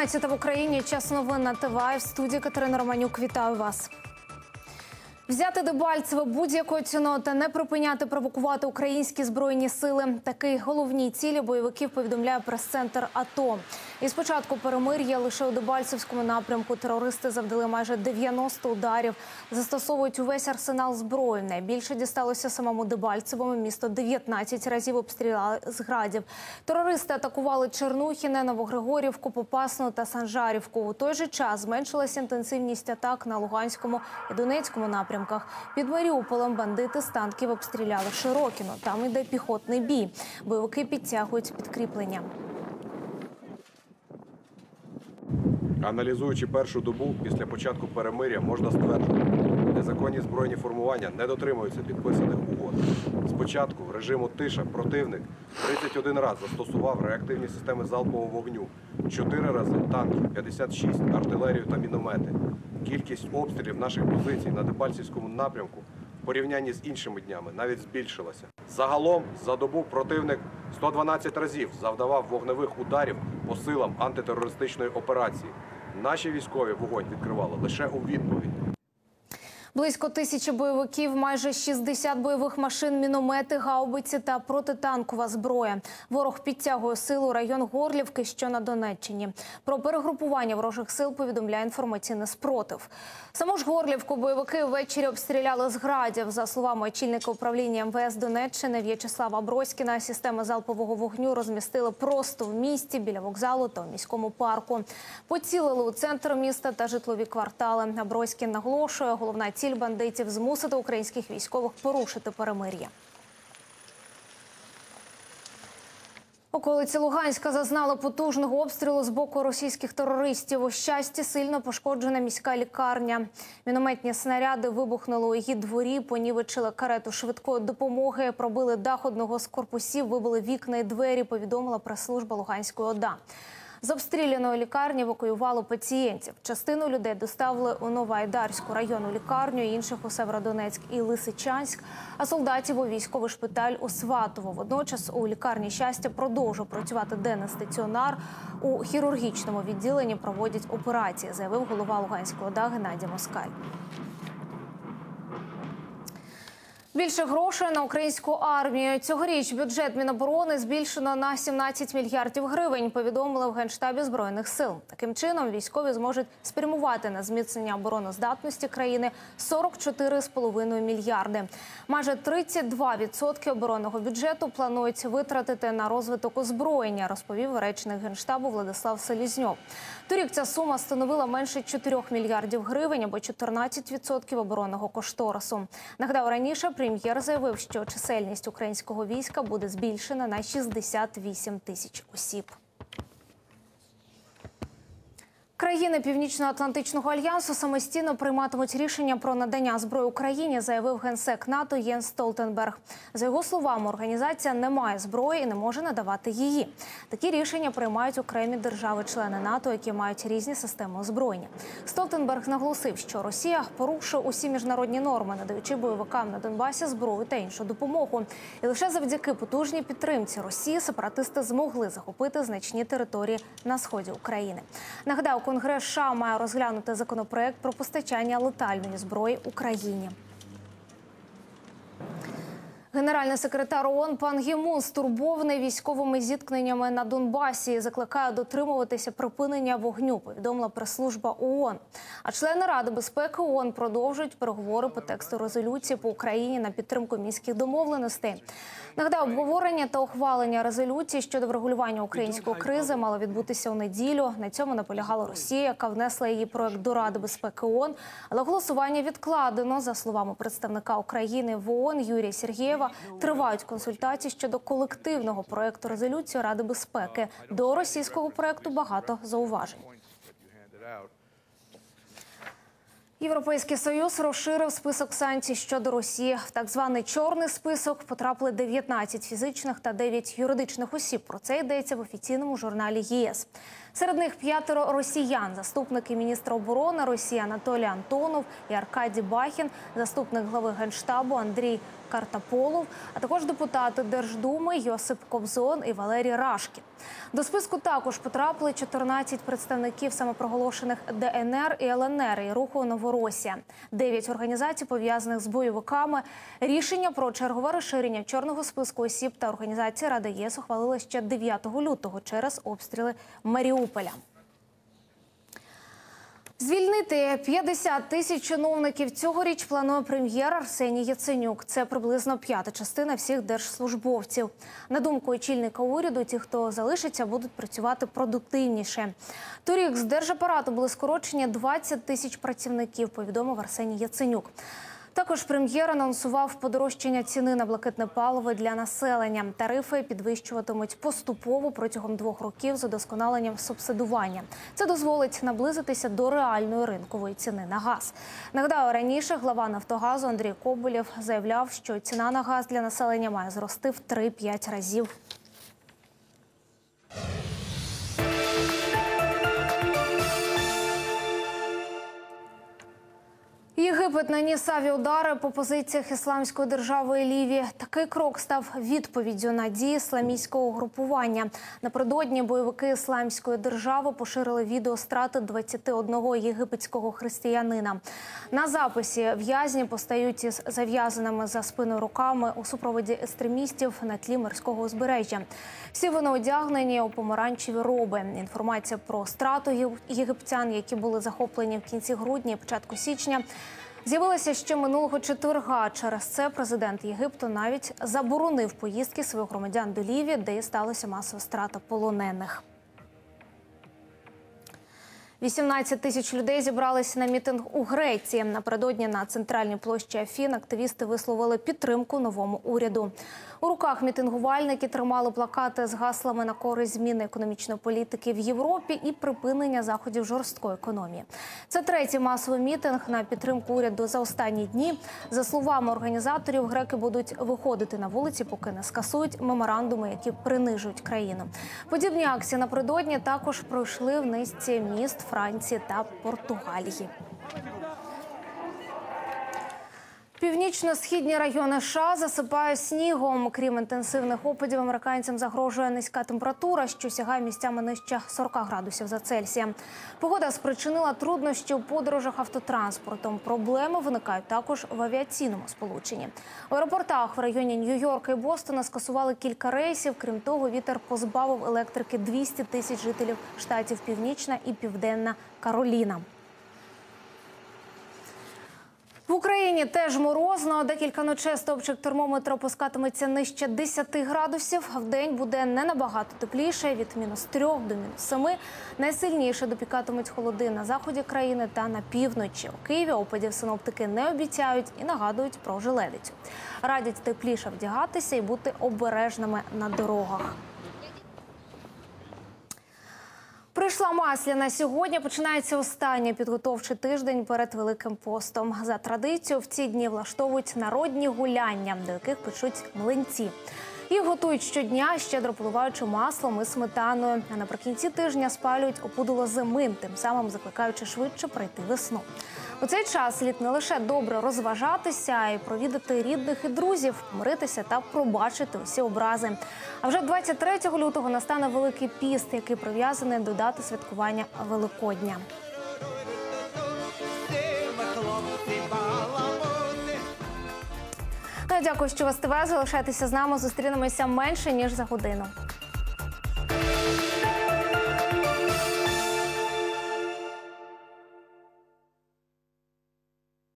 11 в Україні. Час новин на ТВА. В студії Катерина Романюк. Вітаю вас. Взяти Дебальцеве будь-якою ціною та не припиняти провокувати українські збройні сили. Такі головні цілі бойовиків повідомляє прес-центр АТО. Із початку перемир'я лише у Дебальцевському напрямку терористи завдали майже 90 ударів. Застосовують увесь арсенал зброї. Найбільше дісталося самому Дебальцевому. Місто 19 разів обстріляли з градів. Терористи атакували Чернухіне, Новогригорівку, Попасну та Санжарівку. У той же час зменшилася інтенсивність атак на Луганському і Донецькому напрямках. Під Маріуполем бандити з танків обстріляли Широкіно. Там йде піхотний бій. Бойовики підтягують підкріплення. Аналізуючи першу добу після початку перемир'я, можна стверджувати, незаконні збройні формування не дотримуються підписаних угод. Спочатку режиму тиша противник 31 раз застосував реактивні системи залпового вогню, 4 рази танки, 56, артилерію та міномети. Кількість обстрілів наших позицій на Дебальцевському напрямку в порівнянні з іншими днями навіть збільшилася. Загалом за добу противник 112 разів завдавав вогневих ударів по силам антитерористичної операції. Наші військові вогонь відкривали лише у відповідь. Близько 1000 бойовиків, майже 60 бойових машин, міномети, гаубиці та протитанкова зброя. Ворог підтягує силу район Горлівки, що на Донеччині. Про перегрупування ворожих сил повідомляє інформаційний спротив. Саму ж Горлівку бойовики ввечері обстріляли з градів. За словами очільника управління МВС Донеччини В'ячеслава Броськіна, системи залпового вогню розмістили просто в місті, біля вокзалу та у міському парку. Поцілили у центр міста та житлові квартали. Броськін наголошує, головна ціль бандитів – змусити українських військових порушити перемир'я. Околиці Луганська зазнали потужного обстрілу з боку російських терористів. У Щасті сильно пошкоджена міська лікарня. Мінометні снаряди вибухнули у її дворі, понівечили карету швидкої допомоги, пробили дах одного з корпусів, вибили вікна і двері, повідомила прес-служба Луганської ОДА. З обстріляної лікарні евакуювали пацієнтів. Частину людей доставили у Новоайдарську районну лікарню, інших у Северодонецьк і Лисичанськ, а солдатів у військовий шпиталь у Сватово. Водночас у лікарні «Щастя» продовжує працювати денний стаціонар. У хірургічному відділенні проводять операції, заявив голова Луганської ОДА Геннадій Москаль. Більше грошей на українську армію. Цьогоріч бюджет Міноборони збільшено на 17 мільярдів гривень, повідомили в Генштабі Збройних сил. Таким чином, військові зможуть спрямувати на зміцнення обороноздатності країни 44,5 мільярди. Майже 32% оборонного бюджету планують витратити на розвиток озброєння, розповів речник Генштабу Владислав Селізньов. Торік ця сума становила менше 4 мільярдів гривень, або 14% оборонного кошторису. Нагадав, раніше прем'єр заявив, що чисельність українського війська буде збільшена на 68 тисяч осіб. Країни Північно-Атлантичного альянсу самостійно прийматимуть рішення про надання зброї Україні, заявив генсек НАТО Єнс Столтенберг. За його словами, організація не має зброї і не може надавати її. Такі рішення приймають окремі держави-члени НАТО, які мають різні системи озброєння. Столтенберг наголосив, що Росія порушує усі міжнародні норми, надаючи бойовикам на Донбасі зброю та іншу допомогу. І лише завдяки потужній підтримці Росії сепаратисти змогли захопити значні території на сході України. Нагадаю, Конгрес США має розглянути законопроект про постачання летальної зброї Україні. Генеральний секретар ООН Пан Гі Мун стурбований військовими зіткненнями на Донбасі і закликає дотримуватися припинення вогню, повідомила прес-служба ООН. А члени Ради безпеки ООН продовжують переговори по тексту резолюції по Україні на підтримку мінських домовленостей. Нагадаю, обговорення та ухвалення резолюції щодо врегулювання української кризи мало відбутися у неділю. На цьому наполягала Росія, яка внесла її проект до Ради безпеки ООН. Але голосування відкладено. За словами представника України в ООН Юрія Сергєєва, тривають консультації щодо колективного проекту резолюції Ради безпеки. До російського проекту багато зауважень. Європейський Союз розширив список санкцій щодо Росії. В так званий «чорний список» потрапили 19 фізичних та 9 юридичних осіб. Про це йдеться в офіційному журналі ЄС. Серед них 5 росіян – заступники міністра оборони Росії Анатолій Антонов і Аркадій Бахін, заступник глави Генштабу Андрій Картаполов, а також депутати Держдуми Йосип Кобзон і Валерій Рашкін. До списку також потрапили 14 представників самопроголошених ДНР і ЛНР і руху Новоросія, 9 організацій, пов'язаних з бойовиками. Рішення про чергове розширення чорного списку осіб та організацій Рада ЄС ухвалила ще 9 лютого через обстріли Маріуполя. Звільнити 50 тисяч чиновників цьогоріч планує прем'єр Арсеній Яценюк. Це приблизно 5-та частина всіх держслужбовців. На думку очільника уряду, ті, хто залишиться, будуть працювати продуктивніше. Торік з держапарату були скорочені 20 тисяч працівників, повідомив Арсеній Яценюк. Також прем'єр анонсував подорожчання ціни на блакитне паливо для населення. Тарифи підвищуватимуть поступово протягом 2 років з удосконаленням субсидування. Це дозволить наблизитися до реальної ринкової ціни на газ. Нагадаю, раніше глава «Нафтогазу» Андрій Коболєв заявляв, що ціна на газ для населення має зрости в 3-5 разів. Єгипет наніс авіаудари по позиціях Ісламської держави Лівії. Такий крок став відповіддю на дії ісламістського угрупування. Напередодні бойовики Ісламської держави поширили відео страти 21 єгипетського християнина. На записі в'язні постають із зав'язаними за спиною руками у супроводі екстремістів на тлі морського узбережжя. Всі вони одягнені у помаранчеві роби. Інформація про страту єгиптян, які були захоплені в кінці грудня і початку січня, з'явилася ще минулого четверга. Через це президент Єгипту навіть заборонив поїздки своїх громадян до Лівії, де і сталася масова страта полонених. 18 тисяч людей зібралися на мітинг у Греції. Напередодні на центральній площі Афін активісти висловили підтримку новому уряду. У руках мітингувальники тримали плакати з гаслами на користь зміни економічної політики в Європі і припинення заходів жорсткої економії. Це третій масовий мітинг на підтримку уряду за останні дні. За словами організаторів, греки будуть виходити на вулиці, поки не скасують меморандуми, які принижують країну. Подібні акції напередодні також пройшли в низці міст Франції та Португалії. Північно-східні райони США засипають снігом. Крім інтенсивних опадів, американцям загрожує низька температура, що сягає місцями нижче 40 градусів за Цельсієм. Погода спричинила труднощі у подорожах автотранспортом. Проблеми виникають також в авіаційному сполученні. У аеропортах в районі Нью-Йорка і Бостона скасували кілька рейсів. Крім того, вітер позбавив електрики 200 тисяч жителів штатів Північна і Південна Кароліна. В Україні теж морозно. Декілька ночей стовпчик термометра опускатиметься нижче 10 градусів. Вдень буде не набагато тепліше – від -3 до -7. Найсильніше допікатимуть холоди на заході країни та на півночі. У Києві опадів синоптики не обіцяють і нагадують про желедицю. Радять тепліше вдягатися і бути обережними на дорогах. Прийшла Масляна. Сьогодні починається останній підготовчий тиждень перед Великим постом. За традицією, в ці дні влаштовують народні гуляння, до яких печуть млинці. Їх готують щодня, щедро поливаючи маслом і сметаною. А наприкінці тижня спалюють опудало зими, тим самим закликаючи швидше пройти весну. У цей час слід не лише добре розважатися, а й провідати рідних і друзів, помиритися та пробачити усі образи. А вже 23 лютого настане Великий піст, який прив'язаний до дати святкування Великодня. Дякую, що вас ТВ. Залишайтеся з нами. Зустрінемося менше, ніж за годину.